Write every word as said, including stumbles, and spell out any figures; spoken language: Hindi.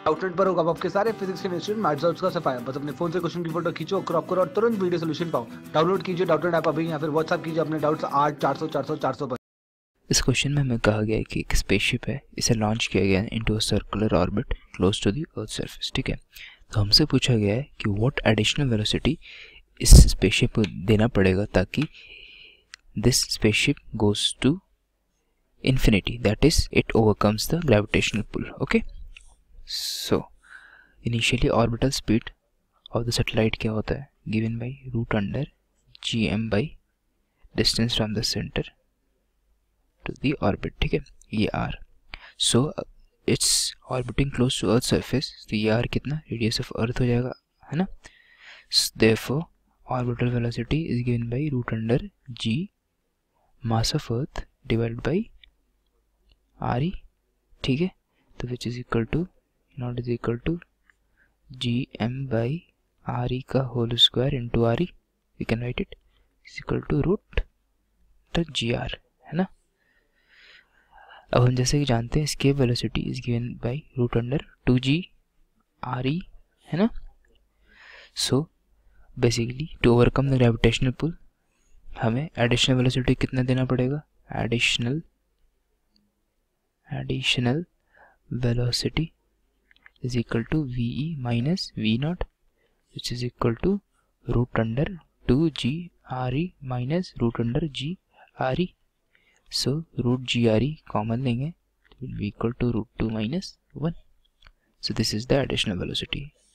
आउटलेट पर होगा आपके सारे फिजिक्स केमिस्ट्री मैथ्स डाउट्स का सफाया। बस अपने फोन से क्वेश्चन की फोटो खींचो, क्रॉप करो और तुरंत वीडियो सोल्यूशन पाओ। डाउनलोड कीजिए डाउटलेट ऐप अभी या फिर व्हाट्सएप कीजिए अपने डाउट्स आठ चार सौ चार सौ चार सौ पर। इस क्वेश्चन में हमें कहा गया है कि एक स्पेसशिप है, इसे लॉन्च किया गया है into a circular orbit close to the earth surface. ठीक है, तो हमसे पूछा गया है कि व्हाट एडिशनल वेलोसिटी इस स्पेसशिप को देना पड़ेगा ताकि this spaceship goes to infinity, that is it overcomes the gravitational pull. Okay, so initially orbital speed of the satellite क्या होता है, given by root under gm by distance from the center to the orbit. ठीक है, ये r, so it's orbiting close to earth surface, तो ये r कितना radius of earth हो जाएगा, है ना. So, therefore orbital velocity is given by root under g mass of earth divided by R E. ठीक है, तो which is equal to naught is equal to G M by R E का whole square into R E. We can write it is equal to root G R, है ना. अब हम जैसे कि जानते हैं इसके velocity is given by root under two G R E, है ना. So basically to overcome the gravitational pull हमें एडिशनल वेलोसिटी कितना देना पड़ेगा, additional additional velocity is equal to V E minus V naught, which is equal to root under two G R E minus root under G R E. So root G R E common लेंगे, it will be equal to root two minus one. So this is the additional velocity.